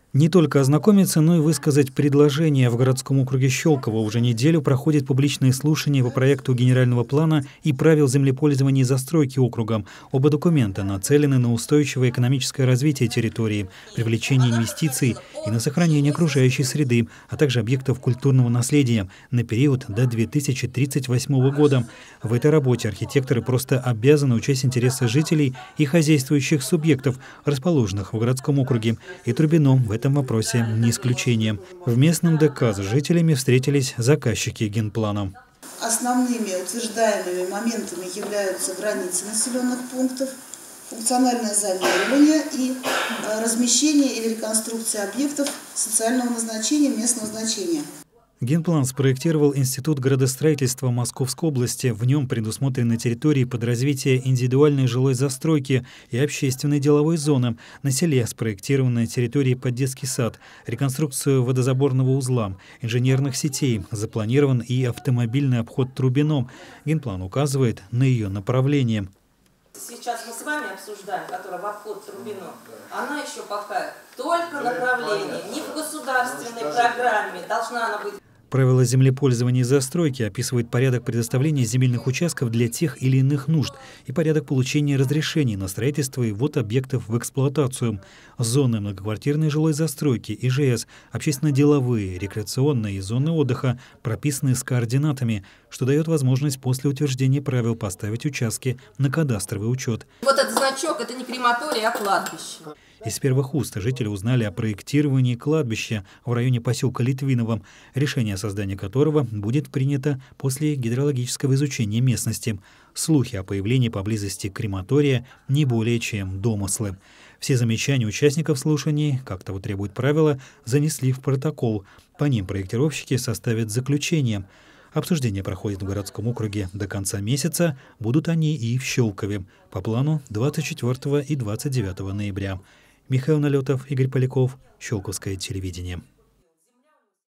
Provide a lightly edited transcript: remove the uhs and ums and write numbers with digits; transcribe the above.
Не только ознакомиться, но и высказать предложение. В городском округе Щелково уже неделю проходит публичные слушания по проекту генерального плана и правил землепользования и застройки округом. Оба документа нацелены на устойчивое экономическое развитие территории, привлечение инвестиций и на сохранение окружающей среды, а также объектов культурного наследия на период до 2038 года. В этой работе архитекторы просто обязаны учесть интересы жителей и хозяйствующих субъектов, расположенных в городском округе, и Трубино в этом вопросе не исключение. В местном ДК с жителями встретились заказчики генплана. Основными утверждаемыми моментами являются границы населенных пунктов, функциональное зонирование и размещение или реконструкция объектов социального назначения, местного значения. Генплан спроектировал Институт градостроительства Московской области. В нем предусмотрены территории под развитие индивидуальной жилой застройки и общественной деловой зоны. На селе спроектированы территории под детский сад, реконструкцию водозаборного узла, инженерных сетей. Запланирован и автомобильный обход Трубино. Генплан указывает на ее направление. Сейчас мы с вами обсуждаем, которая в обход Трубино, она еще пока только направление, не в государственной программе должна она быть. Правила землепользования и застройки описывают порядок предоставления земельных участков для тех или иных нужд и порядок получения разрешений на строительство и ввод объектов в эксплуатацию. Зоны многоквартирной жилой застройки, ИЖС, общественно-деловые, рекреационные и зоны отдыха прописаны с координатами, что дает возможность после утверждения правил поставить участки на кадастровый учет. Вот этот значок – это не крематорий, а кладбище. Из первых уст жители узнали о проектировании кладбища в районе поселка Литвиново, решение о создании которого будет принято после гидрологического изучения местности. Слухи о появлении поблизости крематория не более чем домыслы. Все замечания участников слушаний, как того требует правила, занесли в протокол. По ним проектировщики составят заключение. Обсуждение проходит в городском округе до конца месяца. Будут они и в Щелкове. По плану 24 и 29 ноября. Михаил Налетов, Игорь Поляков, Щелковское телевидение.